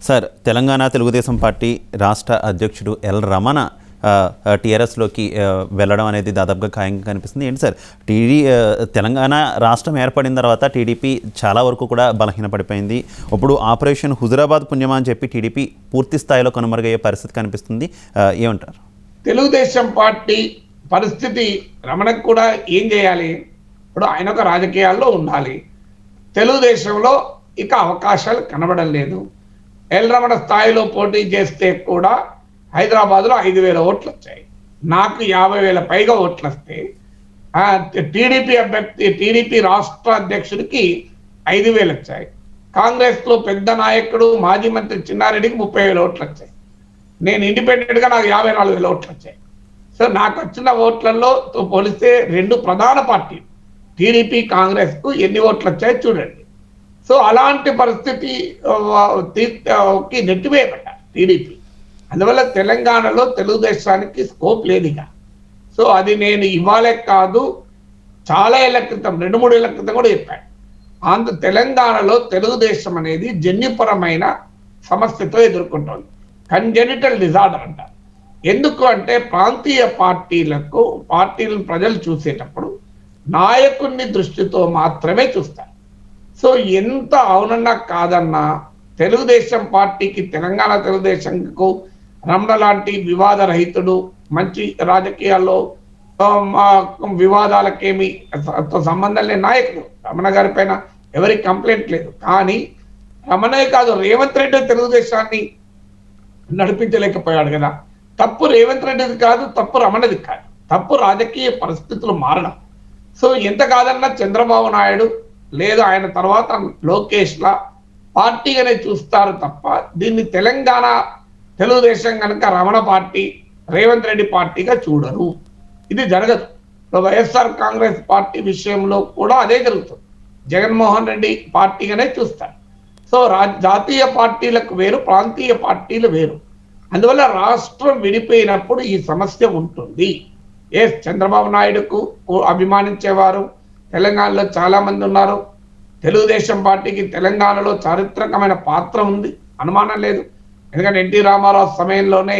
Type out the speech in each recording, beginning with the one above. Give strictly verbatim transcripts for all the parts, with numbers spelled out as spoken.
Sir, Telangana Telugu దేశం party రాష్ట్ర అధ్యక్షుడు ఎల్ రమణ టీఆర్ఎస్లోకి వెళ్ళడం అనేది దాదాపుగా ఖాయంగా కనిపిస్తుంది. ఏంటి సార్, టీడీ తెలంగాణ రాష్ట్రం ఏర్పడిన తర్వాత టీడీపీ చాలా వరకు కూడా బలహీనపడిపోయింది. ఇప్పుడు ఆపరేషన్ హుజురాబాద్ పుణ్యమా అని చెప్పి టీడీపీ పూర్తి స్థాయిలో కనుమరుగయ్యే పరిస్థితి కనిపిస్తుంది. ఏమంటారు? తెలుగుదేశం పార్టీ పరిస్థితి రమణకు కూడా ఏం చేయాలి? ఇప్పుడు ఆయన ఒక రాజకీయాల్లో ఉండాలి. తెలుగుదేశంలో ఇక అవకాశాలు కనబడం లేదు. ఎల్ రమణ స్థాయిలో పోటీ చేస్తే కూడా హైదరాబాద్లో ఐదు వేల ఓట్లు వచ్చాయి. నాకు యాభై వేల పైగా ఓట్లు వస్తే టీడీపీ అభ్యర్థి టీడీపీ రాష్ట్ర అధ్యక్షుడికి ఐదు వేలు వచ్చాయి. కాంగ్రెస్లో పెద్ద నాయకుడు మాజీ మంత్రి చిన్నారెడ్డికి ముప్పై వేల ఓట్లు వచ్చాయి. నేను ఇండిపెండెంట్గా నాకు యాభై నాలుగు వేల ఓట్లు వచ్చాయి. సో నాకు వచ్చిన ఓట్లలో పోలిస్తే రెండు ప్రధాన పార్టీలు టీడీపీ కాంగ్రెస్కు ఎన్ని ఓట్లు వచ్చాయో చూడండి. సో అలాంటి పరిస్థితికి నెట్టివేయబడ్డారు టీడీపీ. అందువల్ల తెలంగాణలో తెలుగుదేశానికి స్కోప్ లేదుగా. సో అది నేను ఇవాళే కాదు, చాలా ఏళ్ల క్రితం, రెండు మూడు ఏళ్ల క్రితం కూడా చెప్పాను. ఆంధ్ర తెలంగాణలో తెలుగుదేశం అనేది జన్యుపరమైన సమస్యతో ఎదుర్కొంటోంది. కంజెనిటల్ డిజార్డర్ అంటారు. ఎందుకు అంటే ప్రాంతీయ పార్టీలకు పార్టీలను ప్రజలు చూసేటప్పుడు నాయకుడిని దృష్టితో మాత్రమే చూస్తారు. సో ఎంత అవునన్నా కాదన్నా తెలుగుదేశం పార్టీకి, తెలంగాణ తెలుగుదేశంకు రమణ లాంటి వివాద రహితుడు, మంచి రాజకీయాల్లో వివాదాలకేమి సంబంధం లేని నాయకుడు. రమణ గారి పైన ఎవరికి కంప్లైంట్ లేదు. కానీ రమణే కాదు, రేవంత్ రెడ్డి తెలుగుదేశాన్ని నడిపించలేకపోయాడు కదా. తప్పు రేవంత్ రెడ్డిది కాదు, తప్పు రమణది కాదు, తప్పు రాజకీయ పరిస్థితులు మారడం. సో ఎంత కాదన్నా చంద్రబాబు నాయుడు లేదు ఆయన తర్వాత లోకేష్లా పార్టీగానే చూస్తారు తప్ప దీన్ని తెలంగాణ తెలుగుదేశం కనుక రమణ పార్టీ, రేవంత్ రెడ్డి పార్టీగా చూడరు. ఇది జరగదు. వైఎస్ఆర్ కాంగ్రెస్ పార్టీ విషయంలో కూడా అదే జరుగుతుంది. జగన్మోహన్ రెడ్డి పార్టీగానే చూస్తారు. సో జాతీయ పార్టీలకు వేరు, ప్రాంతీయ పార్టీలు వేరు. అందువల్ల రాష్ట్రం విడిపోయినప్పుడు ఈ సమస్య ఉంటుంది. ఏ చంద్రబాబు నాయుడుకు అభిమానించేవారు తెలంగాణలో చాలా మంది ఉన్నారు. తెలుగుదేశం పార్టీకి తెలంగాణలో చారిత్రకమైన పాత్ర ఉంది, అనుమానం లేదు. ఎందుకంటే ఎన్టీ రామారావు సమయంలోనే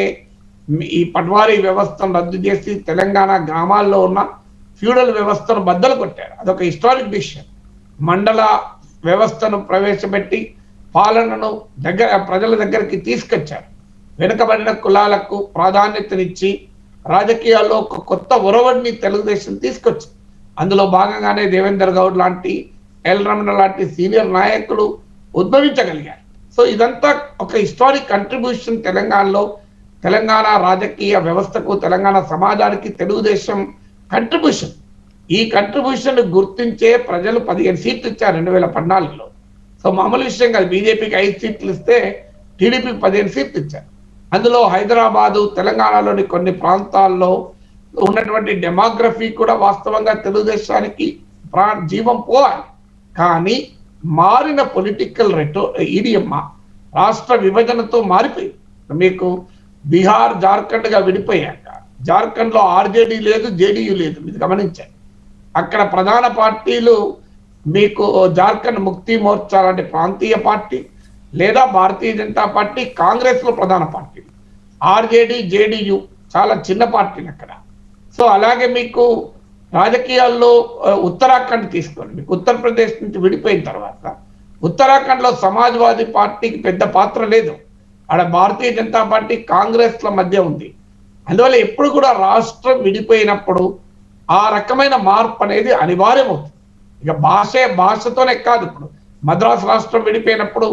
ఈ పట్వారీ వ్యవస్థను రద్దు చేసి తెలంగాణ గ్రామాల్లో ఉన్న ఫ్యూడల్ వ్యవస్థను బద్దలు కొట్టారు. అదొక హిస్టారిక్ డిసిషన్. మండల వ్యవస్థను ప్రవేశపెట్టి పాలనను దగ్గర ప్రజల దగ్గరికి తీసుకొచ్చారు. వెనుకబడిన కులాలకు ప్రాధాన్యతనిచ్చి రాజకీయాల్లో ఒక కొత్త ఒరవడిని తెలుగుదేశం తీసుకొచ్చింది. అందులో భాగంగానే దేవేందర్ గౌడ్ లాంటి, ఎల్ రమణ లాంటి సీనియర్ నాయకులు ఉద్భవించగలిగారు. సో ఇదంతా ఒక హిస్టారిక్ కంట్రిబ్యూషన్ తెలంగాణలో, తెలంగాణ రాజకీయ వ్యవస్థకు, తెలంగాణ సమాజానికి తెలుగుదేశం కంట్రిబ్యూషన్. ఈ కంట్రిబ్యూషన్ గుర్తించే ప్రజలు పదిహేను సీట్లు ఇచ్చారు రెండు వేల పద్నాలుగులో. సో మామూలు విషయం కాదు. బీజేపీకి ఐదు సీట్లు ఇస్తే టీడీపీకి పదిహేను సీట్లు ఇచ్చారు. అందులో హైదరాబాదు, తెలంగాణలోని కొన్ని ప్రాంతాల్లో ఉన్నటువంటి డెమోగ్రఫీ కూడా వాస్తవంగా తెలుగుదేశానికి ప్రా జీవం పోవాలి. కానీ మారిన పొలిటికల్ రెటో ఈడియమ్మ రాష్ట్ర విభజనతో మారిపోయింది. మీకు బీహార్, జార్ఖండ్గా విడిపోయాక జార్ఖండ్లో ఆర్జేడీ లేదు, జేడీయూ లేదు. మీరు గమనించారు. అక్కడ ప్రధాన పార్టీలు మీకు జార్ఖండ్ ముక్తి మోర్చా లాంటి ప్రాంతీయ పార్టీ, లేదా భారతీయ జనతా పార్టీ, కాంగ్రెస్లో ప్రధాన పార్టీలు. ఆర్జేడీ, జేడీయూ చాలా చిన్న పార్టీలు అక్కడ. సో అలాగే మీకు రాజకీయాల్లో ఉత్తరాఖండ్ తీసుకోండి. మీకు ఉత్తరప్రదేశ్ నుంచి విడిపోయిన తర్వాత ఉత్తరాఖండ్లో సమాజ్వాదీ పార్టీకి పెద్ద పాత్ర లేదు. ఆడ భారతీయ జనతా పార్టీ, కాంగ్రెస్ల మధ్య ఉంది. అందువల్ల ఎప్పుడు కూడా రాష్ట్రం విడిపోయినప్పుడు ఆ రకమైన మార్పు అనేది అనివార్యమవుతుంది. ఇక భాషే భాషతోనే కాదు. ఇప్పుడు మద్రాసు రాష్ట్రం విడిపోయినప్పుడు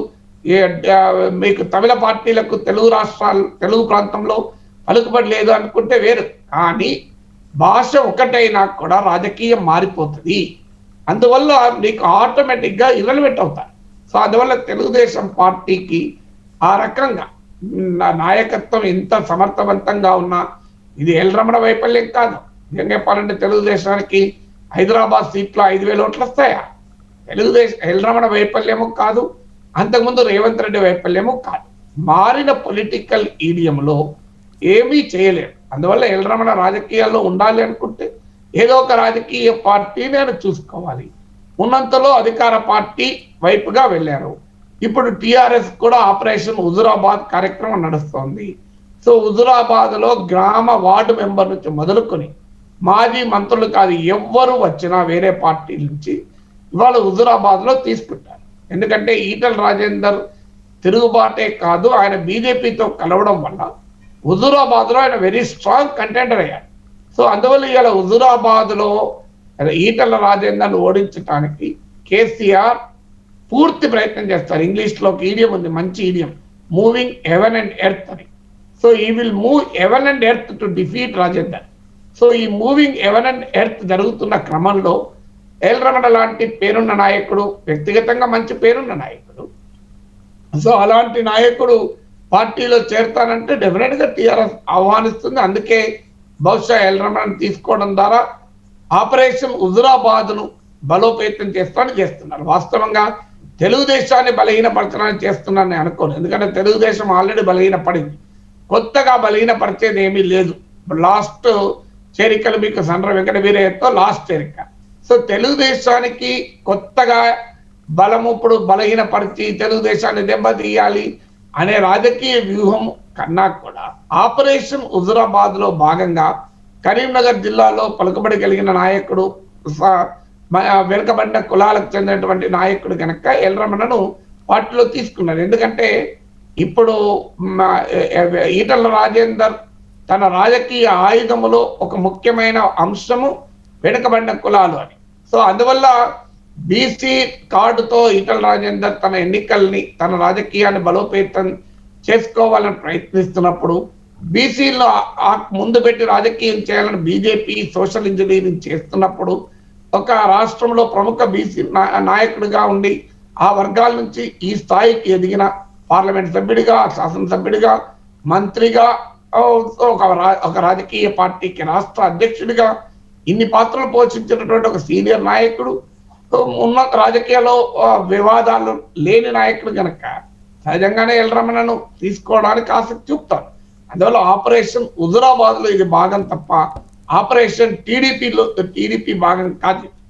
మీకు తమిళ పార్టీలకు తెలుగు రాష్ట్రాలు, తెలుగు ప్రాంతంలో పలుకుబడి లేదు అనుకుంటే వేరు. కానీ భాష ఒకటైనా కూడా రాజకీయం మారిపోతుంది. అందువల్ల మీకు ఆటోమేటిక్గా ఇర్రెలవెంట్ అవుతారు. సో అందువల్ల తెలుగుదేశం పార్టీకి ఆ రకంగా నాయకత్వం ఎంత సమర్థవంతంగా ఉన్నా ఇది ఎల్ రమణ వైఫల్యం కాదు. ఏం చెప్పాలంటే తెలుగుదేశానికి హైదరాబాద్ సీట్లో ఐదు వేల ఓట్లు వస్తాయా? తెలుగుదేశం ఎల్ రమణ వైఫల్యము కాదు, అంతకుముందు రేవంత్ రెడ్డి వైఫల్యము కాదు. మారిన పొలిటికల్ ఈడియంలో ఏమీ చేయలేరు. అందువల్ల ఎల్ రమణ రాజకీయాల్లో ఉండాలి అనుకుంటే ఏదో ఒక రాజకీయ పార్టీ నేను చూసుకోవాలి. ఉన్నంతలో అధికార పార్టీ వైపుగా వెళ్ళారు. ఇప్పుడు టిఆర్ఎస్ కూడా ఆపరేషన్ హుజురాబాద్ కార్యక్రమం నడుస్తోంది. సో హుజురాబాద్ లో గ్రామ వార్డు మెంబర్ నుంచి మొదలుకొని మాజీ మంత్రులు కాదు ఎవ్వరు వచ్చినా వేరే పార్టీ నుంచి ఇవాళ హుజురాబాద్ లో తీసుకుంటారు. ఎందుకంటే ఈటల రాజేందర్ తిరుగుబాటే కాదు, ఆయన బీజేపీతో కలవడం వల్ల హుజురాబాద్ లో ఆయన వెరీ స్ట్రాంగ్ కంటెండర్ అయ్యాడు. సో అందువల్ల ఇవాళ హుజురాబాద్ లో ఈటల రాజేందర్ను ఓడించడానికి కేసీఆర్ పూర్తి ప్రయత్నం చేస్తారు. ఇంగ్లీష్ లో ఒక ఈడియం ఉంది, మంచి idiom, moving heaven and earth అని. So he will move heaven and earth to defeat Rajender. So ఈ మూవింగ్ హెవెన్ అండ్ ఎర్త్ జరుగుతున్న క్రమంలో ఎల్ రమణ లాంటి పేరున్న నాయకుడు, వ్యక్తిగతంగా మంచి పేరున్న నాయకుడు, సో అలాంటి నాయకుడు పార్టీలో చేరతానంటే డెఫినెట్ గా టీఆర్ఎస్ ఆహ్వానిస్తుంది. అందుకే బహుశా ఎల్ రమణను తీసుకోవడం ద్వారా ఆపరేషన్ హుజురాబాద్ ను బలోపేతం చేస్తానని చేస్తున్నారు. వాస్తవంగా తెలుగుదేశాన్ని బలహీనపరచడానికి చేస్తున్నారని అనుకోను. ఎందుకంటే తెలుగుదేశం ఆల్రెడీ బలహీనపడింది, కొత్తగా బలహీనపరిచేది ఏమీ లేదు. లాస్ట్ చేరికలు మీకు సండ్ర వెంకట వీరయ్యతో లాస్ట్ చేరిక. సో తెలుగుదేశానికి కొత్తగా బలము ఇప్పుడు బలహీనపరిచి తెలుగుదేశాన్ని దెబ్బతీయాలి అనే రాజకీయ వ్యూహం కన్నా కూడా ఆపరేషన్ హుజురాబాద్ లో భాగంగా కరీంనగర్ జిల్లాలో పలుకుబడి కలిగిన నాయకుడు, వెనుకబడిన కులాలకు చెందినటువంటి నాయకుడు కనుక ఎల్ రమణను పార్టీలో తీసుకున్నారు. ఎందుకంటే ఇప్పుడు ఈటల రాజేందర్ తన రాజకీయ ఆయుధములో ఒక ముఖ్యమైన అంశము వెనుకబడిన కులాలు అని. సో అందువల్ల బీసీ కార్డుతో ఈటల రాజేందర్ తన ఎన్నికల్ని, తన రాజకీయాన్ని బలోపేతం చేసుకోవాలని ప్రయత్నిస్తున్నప్పుడు, బీసీలో ముందు పెట్టి రాజకీయం చేయాలని బీజేపీ సోషల్ ఇంజనీరింగ్ చేస్తున్నప్పుడు, ఒక రాష్ట్రంలో ప్రముఖ బీసీ నాయకుడిగా ఉండి ఆ వర్గాల నుంచి ఈ స్థాయికి ఎదిగిన పార్లమెంట్ సభ్యుడిగా, శాసనసభ్యుడిగా, మంత్రిగా, ఒక ఒక రాజకీయ పార్టీకి రాష్ట్ర అధ్యక్షుడిగా ఇన్ని పాత్రలు పోషించినటువంటి ఒక సీనియర్ నాయకుడు, ఉన్న రాజకీయాల్లో వివాదాలు లేని నాయకుడు కనుక సహజంగానే ఎల్ రమణను తీసుకోవడానికి ఆసక్తి చూపుతారు. అందువల్ల ఆపరేషన్ హుజురాబాద్ లో ఇది భాగం తప్ప ఆపరేషన్ టీడీపీలో టీడీపీ భాగం కాదు.